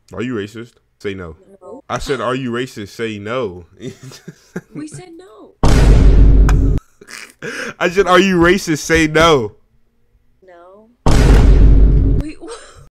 Are you racist? Say no. No. I said, are you racist? Say no. We said no. I said, are you racist? Say no.